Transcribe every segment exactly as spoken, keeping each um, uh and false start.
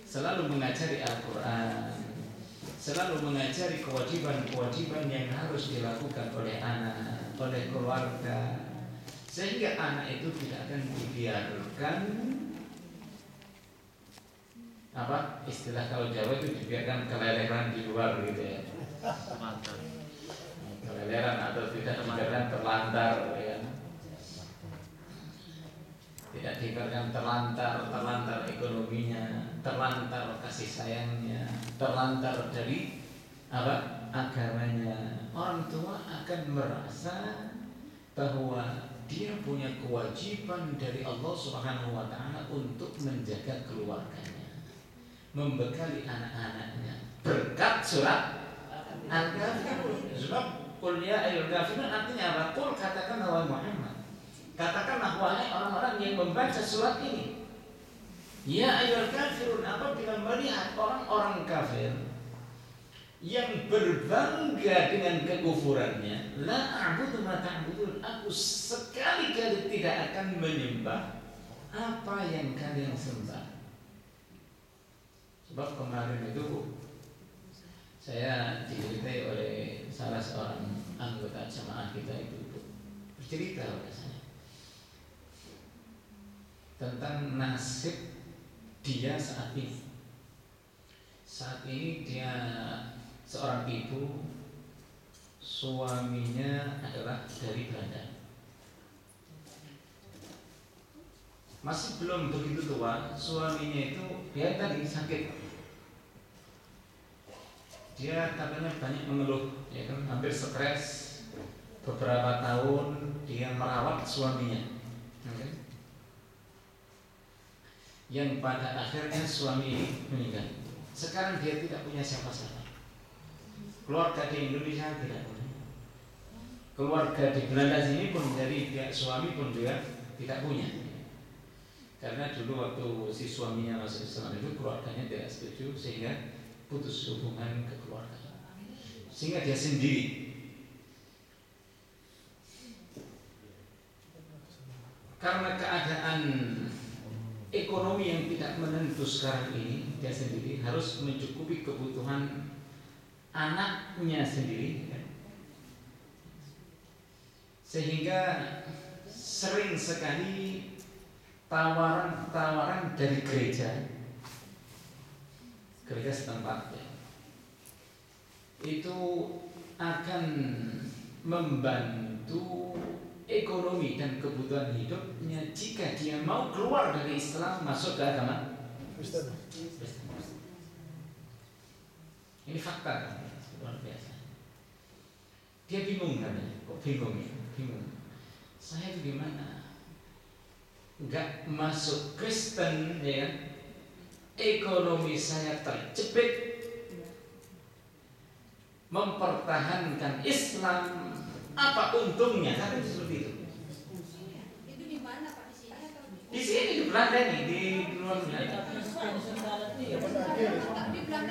selalu mengajari Al-Quran, selalu mengajari kewajiban-kewajiban yang harus dilakukan oleh anak, oleh keluarga, sehingga anak itu tidak akan dibiarkan, apa istilah kalau Jawa itu, dibiarkan keleleran di luar gitu ya, keleleran atau tidak dibiarkan terlantar ya. Tidak dibiarkan terlantar, terlantar ekonominya, terlantar kasih sayangnya, terlantar dari apa agamanya. Orang tua akan merasa bahwa dia punya kewajiban dari Allah Subhanahu wa taala untuk menjaga keluarganya, membekali anak-anaknya. Berkat surat Al-Kafirun. Sebab qul ya ayyuhal kafirun artinya apa? Qul katakan wahai Muhammad. Katakanlah wahai orang-orang yang membaca surat ini, ya ayyuhal kafirun, apabila melihat orang-orang kafir yang berbangga dengan kekufurannya, la a'budu ma ta'budun, aku sekali-kali tidak akan menyembah apa yang kalian sembah. Sebab kemarin itu saya diceritai oleh salah seorang anggota jemaah kita itu bercerita pada saya tentang nasib dia saat ini. Saat ini dia seorang ibu, suaminya adalah dari Belanda. Masih belum begitu tua, suaminya itu dia tadi sakit. Dia katanya banyak mengeluh, ya kan, hampir stres. Beberapa tahun dia merawat suaminya. Okay. Yang pada akhirnya suami ini meninggal. Sekarang dia tidak punya siapa-siapa. Keluarga di Indonesia tidak punya. Keluarga di Belanda sini pun dari pihak suami pun juga tidak punya. Karena dulu waktu si suaminya masuk Islam itu keluarganya tidak setuju sehingga putus hubungan kekeluargaan. Sehingga dia sendiri. Karena keadaan ekonomi yang tidak menentu sekarang ini, dia sendiri harus mencukupi kebutuhan anaknya sendiri, kan? Sehingga sering sekali tawaran-tawaran dari gereja gereja setempat ya, itu akan membantu ekonomi dan kebutuhan hidupnya jika dia mau keluar dari Islam masuk ke agama Kristen. Ini fakta, luar biasa. Dia bingung katanya, kok bingung ya? Bingung. Saya itu gimana? Enggak masuk Kristen ya, ekonomi saya terjepit. Mempertahankan Islam, apa untungnya? Kan seperti itu. Itu di mana Pak? Di sini atau di sini di Belanda nih, di luar Belanda. di Belanda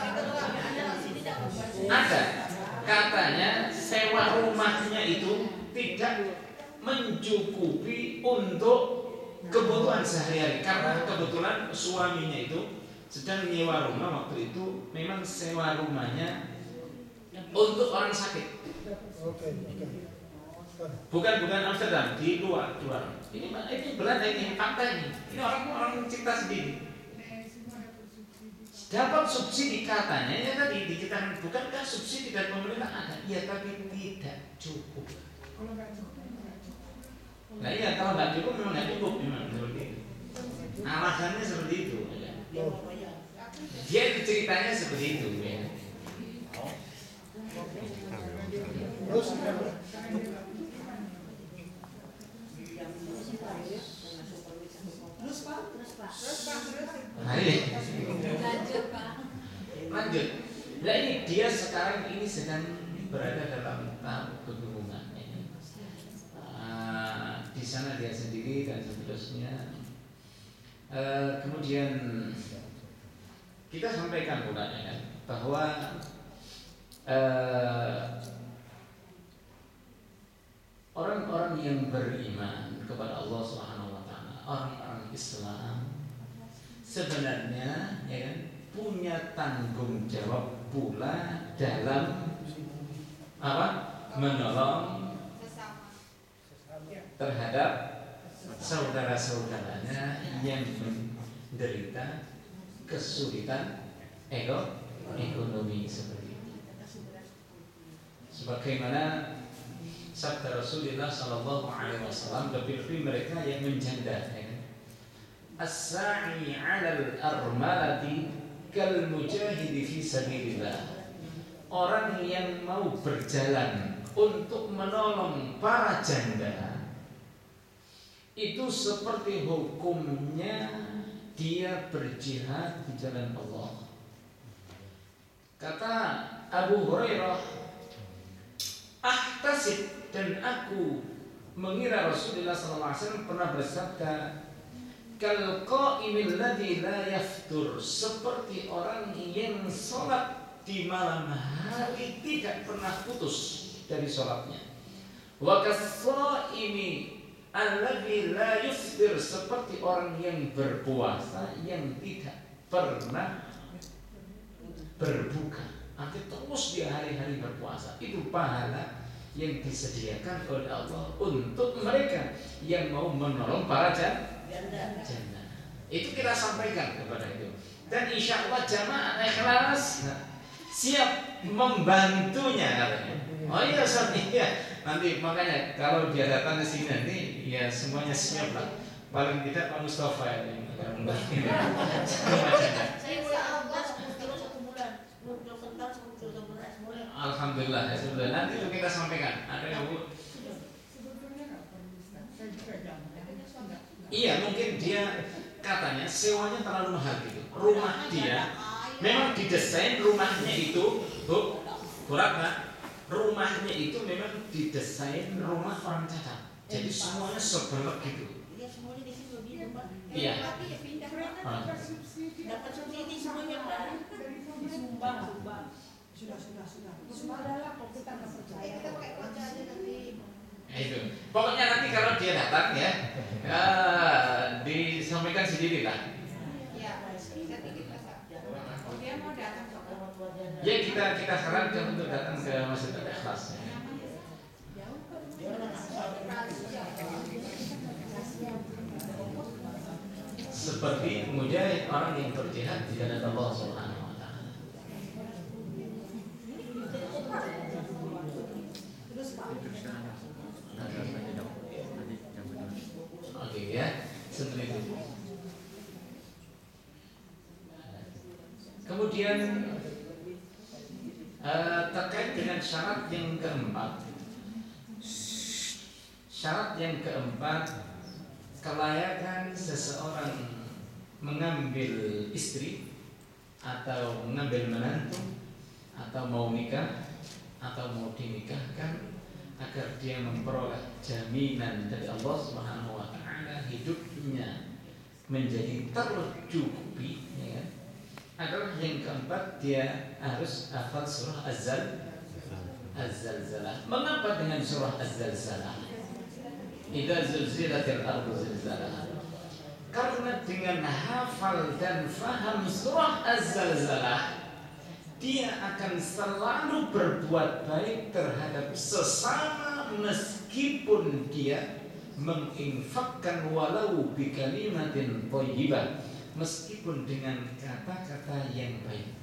Ada katanya sewa rumahnya itu tidak mencukupi untuk kebutuhan sehari-hari karena kebetulan suaminya itu sedang nyewa rumah waktu itu, memang sewa rumahnya untuk orang sakit. Bukan bukan Amsterdam, di luar luar. Ini ini Belanda, ini fakta ini. Ini orang-orang cipta sendiri. Dapat subsidi katanya ya tadi dikatakan, bukankah subsidi dari pemerintah ada? Iya, tapi tidak cukup. Nah iya, kalau nggak cukup memang nggak cukup, memang seperti itu. Alasannya seperti itu. Ya. Dia itu ceritanya seperti itu ya. Terus Terus Pak, terus Pak, terus Pak, terus. Lanjut Pak. Lanjut. Nah ini dia sekarang ini sedang berada dalam tahap kebingungan. Uh, di sana dia sendiri dan seterusnya. Uh, kemudian kita sampaikan pula ya, bahwa uh, orang-orang yang beriman kepada Allah Subhanahu wa taala, orang-orang Islam sebenarnya ya kan punya tanggung jawab pula dalam apa menolong terhadap saudara-saudaranya yang menderita kesulitan ego, ekonomi seperti itu. Sebagaimana sabda Rasulullah Sallallahu Alaihi Wasallam, lebih-lebih mereka yang menjanda, ya kan? As-sa'i 'alal armalati kal mujahidi fi sabilillah. Orang yang mau berjalan untuk menolong para janda itu seperti hukumnya dia berjihad di jalan Allah. Kata Abu Hurairah, ahtasib, dan aku mengira Rasulullah sallallahu alaihi wasallam pernah bersabda, kal qa'imil ladzi la yaftur, seperti orang yang sholat di malam hari tidak pernah putus dari sholatnya. Wa kas-sha'imi alladzi la yuftir, seperti orang yang berpuasa yang tidak pernah berbuka, nanti terus di hari-hari berpuasa. Itu pahala yang disediakan oleh Allah untuk mereka yang mau menolong para janda. Itu kita sampaikan kepada itu, dan insya Allah jamaah ikhlas siap membantunya katanya. Oh iya Ustaz, iya. Nanti makanya kalau dia datang ke sini nanti ya semuanya siap lah. Paling tidak Pak Mustafa yang akan membantu. Alhamdulillah ya sudah. Nanti itu kita sampaikan. Ada yang Bu? Iya, mungkin dia katanya sewanya terlalu mahal gitu. Rumah dia memang didesain rumahnya itu, Bu, Bu Ratna, rumahnya itu memang didesain rumah orang cacat. Jadi semuanya sebelak gitu. Iya, semuanya di sini begitu, Pak. Iya. Dapat subsidi semuanya, Pak. Disumbang, sumbang. Sudah, sudah, sudah. Sudah adalah kok kita nggak percaya. Kita pakai kerja aja nanti. Nah, itu. Pokoknya nanti kalau dia datang ya, ya disampaikan sendiri lah. Iya, saya titip Pak. Dia mau datang ke Ya kita kita sarankan untuk datang ke Masjid Al-Ikhlas. Seperti mujahid, orang yang berjihad di jalan Allah Subhanahu wa taala. Oke ya, seperti itu. Kemudian uh, terkait dengan syarat yang keempat, syarat yang keempat, kelayakan seseorang mengambil istri atau mengambil menantu atau mau nikah atau mau dinikahkan agar dia memperoleh jaminan dari Allah Subhanahu wa taala hidupnya menjadi tercukupi, ya kan? Adalah yang keempat, dia harus hafal surah Az-Zal Az-Zalzalah. Mengapa dengan surah Az-Zalzalah? Idza zulzilatil ardu zilzalaha. Karena dengan hafal dan faham surah Az-Zalzalah, dia akan selalu berbuat baik terhadap sesama meskipun dia menginfakkan walau bi kalimatin thayyibah, meskipun dengan kata-kata yang baik.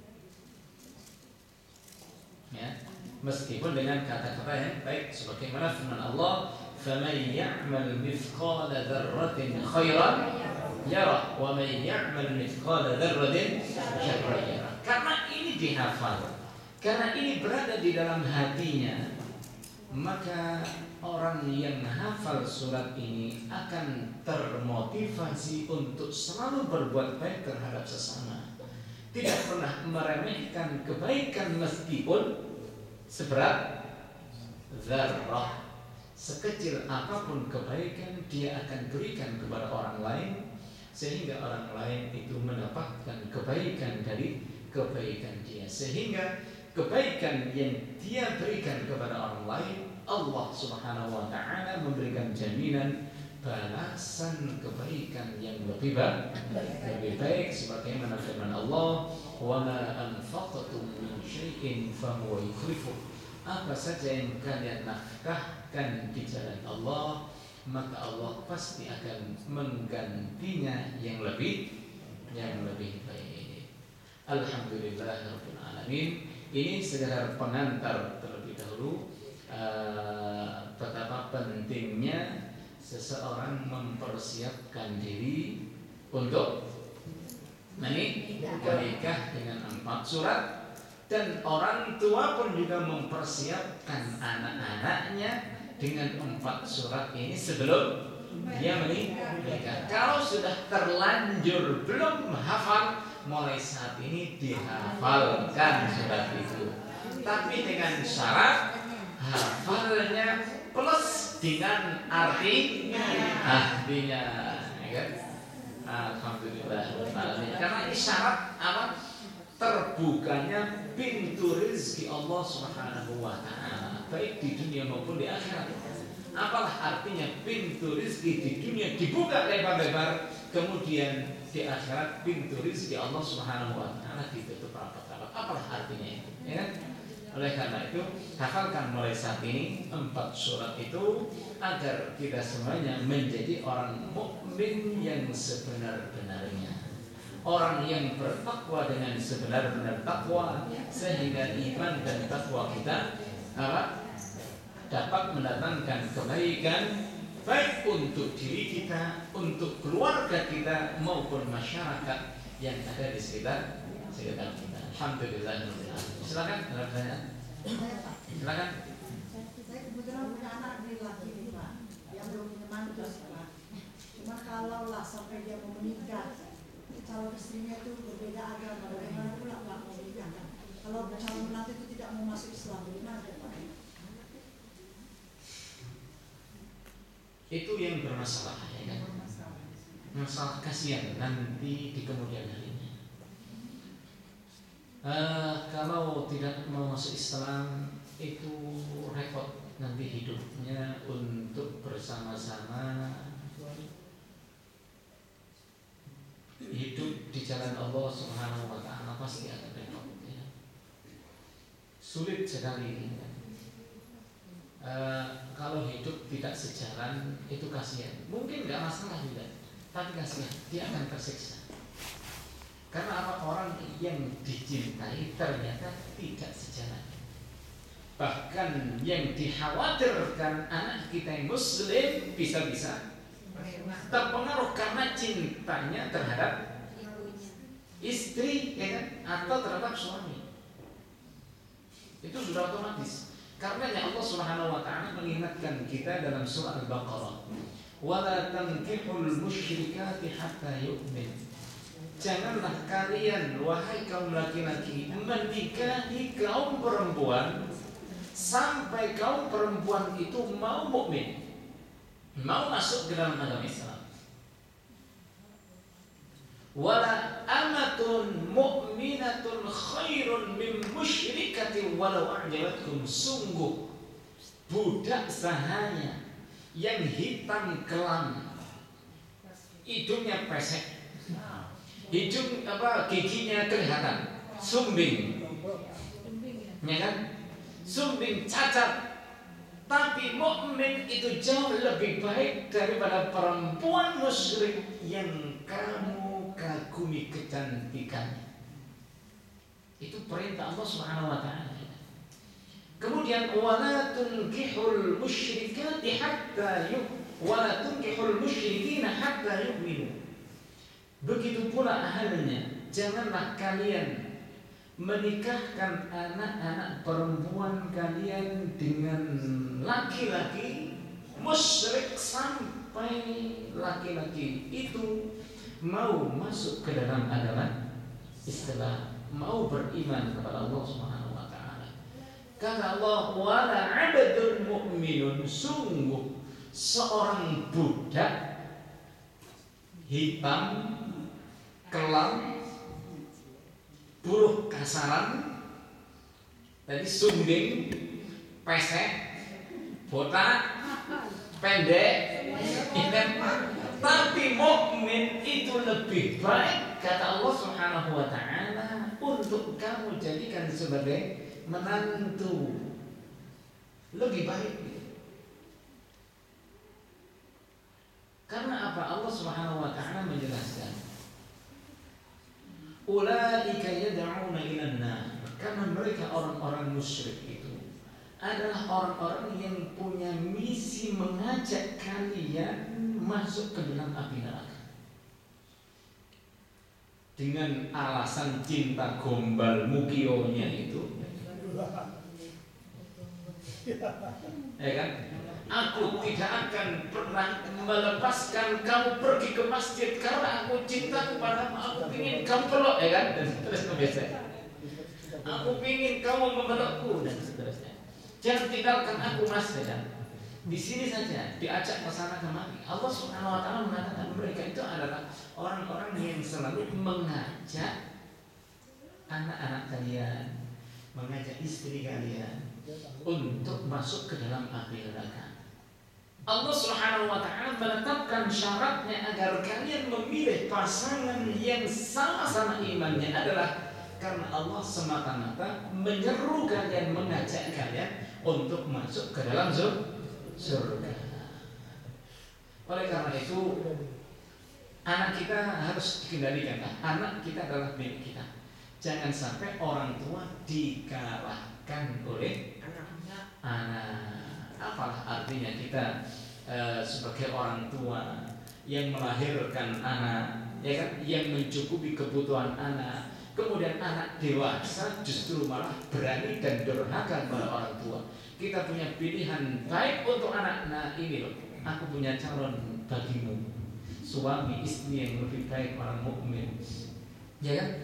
Ya, meskipun dengan kata-kata yang baik, sebagaimana firman Allah, فَمَنْ يَعْمَلْ مِثْقَالَ ذَرَّةٍ خَيْرًا يَرَهُ وَمَنْ يَعْمَلْ مِثْقَالَ ذَرَّةٍ شَرًّا يَرَهُ. Karena ini dihafal, karena ini berada di dalam hatinya, maka orang yang hafal surat ini akan termotivasi untuk selalu berbuat baik terhadap sesama, tidak pernah meremehkan kebaikan meskipun seberat zarrah. Sekecil apapun kebaikan dia akan berikan kepada orang lain, sehingga orang lain itu mendapatkan kebaikan dari kebaikan dia, sehingga kebaikan yang dia berikan kepada orang lain, Allah Subhanahu wa taala memberikan jaminan balasan kebaikan yang lebih baik, lebih baik sebagaimana firman Allah, "Wa ma anfaqtum min syai'in fahuwa yukhlifuh." Apa saja yang kalian nafkahkan di jalan Allah, maka Allah pasti akan menggantinya yang lebih yang lebih baik. Alhamdulillahirabbil alamin. Ini sekedar pengantar terlebih dahulu uh, betapa pentingnya seseorang mempersiapkan diri untuk menikah dengan empat surat, dan orang tua pun juga mempersiapkan anak-anaknya dengan empat surat ini sebelum dia menikah. Kalau sudah terlanjur belum hafal, mulai saat ini dihafalkan surat itu. Tapi dengan syarat hafalnya plus dengan arti artinya, ya kan? Alhamdulillah. Karena ini syarat apa? Terbukanya pintu rezeki Allah Subhanahu wa taala, baik di dunia maupun di akhirat. Apalah artinya pintu rezeki di dunia dibuka lebar-lebar, kemudian di akhirat pintu rezeki Allah Subhanahu wa taala ditutup rapat-rapat. Apalah artinya itu? Ya kan? Oleh karena itu, hafalkan mulai saat ini empat surat itu agar kita semuanya menjadi orang mukmin yang sebenar-benarnya. Orang yang bertakwa dengan sebenar-benar takwa, sehingga iman dan takwa kita apa? Dapat mendatangkan kebaikan baik untuk diri kita, untuk keluarga kita maupun masyarakat yang ada di sekitar sekitar kita. Alhamdulillah. Silakan, silakan. Silakan. Saya kebetulan punya anak laki-laki nih Pak, yang belum punya mantu Pak. Cuma kalau lah sampai dia mau menikah, calon istrinya itu berbeda agama, bagaimana pula Pak mau menikah? Kalau calon menantu itu tidak mau masuk Islam, bagaimana Pak? Itu yang bermasalah, ya kan? Masalah kasihan nanti di kemudian harinya. Uh, kalau tidak mau masuk Islam itu repot nanti hidupnya untuk bersama-sama hidup di jalan Allah Subhanahu wa taala pasti akan repot, ya. Sulit sekali. Uh, kalau hidup tidak sejalan itu kasihan. Mungkin nggak masalah juga, tapi kasihan, dia akan tersiksa. Karena apa? Orang yang dicintai ternyata tidak sejalan. Bahkan yang dikhawatirkan anak kita yang muslim bisa-bisa terpengaruh karena cintanya terhadap istri, ya kan? Atau terhadap suami. Itu sudah otomatis. Karenanya Allah Subhanahu wa taala mengingatkan kita dalam surah Al-Baqarah, "Wala tankihul musyrikati hatta yu'min." Janganlah kalian wahai kaum laki-laki menikahi kaum perempuan sampai kaum perempuan itu mau mukmin, mau masuk ke dalam agama Islam. Wala amatun mu'minatun khairun min musyrikatin walau a'jabatkum. Sungguh budak sahaya yang hitam kelam, hidungnya pesek, hidung apa giginya kelihatan, sumbing, ya kan? Sumbing, cacat, tapi mukmin itu jauh lebih baik daripada perempuan musyrik yang kamu kagumi kecantikannya. Itu perintah Allah Subhanahu wa taala. Kemudian wala tunkihul musyrikati hatta yu wala tunkihul musyrikina hatta yu'minu. Begitu pula halnya, janganlah kalian menikahkan anak-anak perempuan kalian dengan laki-laki musyrik sampai laki-laki itu mau masuk ke dalam agama Islam, mau beriman kepada Allah Subhanahu wa taala. Kata Allah, wala 'abdun mu'minun, sungguh seorang budak hitam kelam, buruh kasaran, tadi sumbing, pesek, botak, pendek, Ya kan? Tapi mukmin itu lebih baik kata Allah Subhanahu wa taala untuk kamu jadikan sebagai menantu. Lebih baik. Karena apa? Allah Subhanahu wa taala menjelaskan ulaika yad'una ilan nar. Karena mereka orang-orang musyrik itu adalah orang-orang yang punya misi mengajak kalian masuk ke dalam api neraka dengan alasan cinta gombal mukionya itu, ya kan? Aku tidak akan pernah melepaskan kamu pergi ke masjid karena aku cinta kepadamu. Aku ingin kamu peluk, ya kan? Dan seterusnya biasa. Aku ingin kamu memelukku dan seterusnya. Jangan tinggalkan aku mas, ya kan? Di sini saja diajak ke sana kemari. Allah Subhanahu wa taala mengatakan mereka itu adalah orang-orang yang selalu mengajak anak-anak kalian, mengajak istri kalian untuk masuk ke dalam api neraka. Allah Subhanahu wa taala menetapkan syaratnya agar kalian memilih pasangan yang sama-sama imannya adalah karena Allah semata-mata menyeru kalian, mengajak kalian untuk masuk ke dalam surga. Oleh karena itu anak kita harus dikendalikan. Anak kita adalah milik kita. Jangan sampai orang tua dikalahkan oleh anak. Apalah artinya kita e, sebagai orang tua yang melahirkan anak, ya kan, yang mencukupi kebutuhan anak. Kemudian anak dewasa justru malah berani dan durhaka kepada orang tua. Kita punya pilihan baik untuk anak. Nah ini loh, aku punya calon bagimu, suami istri yang lebih baik, orang mukmin, ya kan?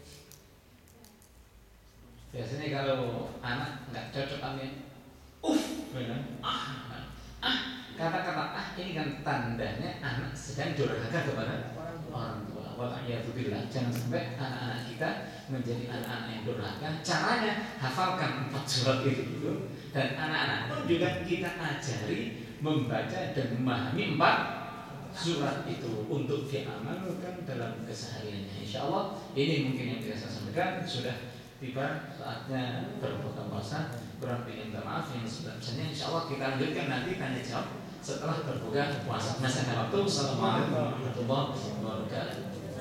Biasanya kalau anak nggak cocok amin, uff, benar, ah, ah, kata-kata ah ini kan tandanya anak sedang durhaka kepada orang tua. Wala'iyatubillah, jangan sampai anak-anak kita menjadi anak-anak yang durhaka. Caranya hafalkan empat surat itu dulu, dan anak-anak pun juga kita ajari membaca dan memahami empat surat itu untuk diamalkan dalam kesehariannya. Insya Allah ini mungkin yang bisa saya sampaikan. Sudah tiba saatnya berbuka puasa. Kurang lebih minta maaf yang sebelumnya. Insya Allah kita lanjutkan nanti tanya jawab setelah berbuka puasa. Masih ada waktu. Assalamualaikum warahmatullahi wabarakatuh.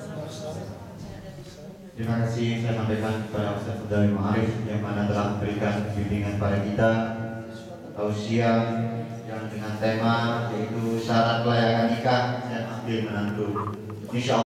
Terima kasih saya sampaikan kepada Ustaz Abdul Ma'arif yang mana telah memberikan bimbingan pada kita tausiah yang dengan tema yaitu syarat kelayakan nikah dan ambil menantu. Insya Allah.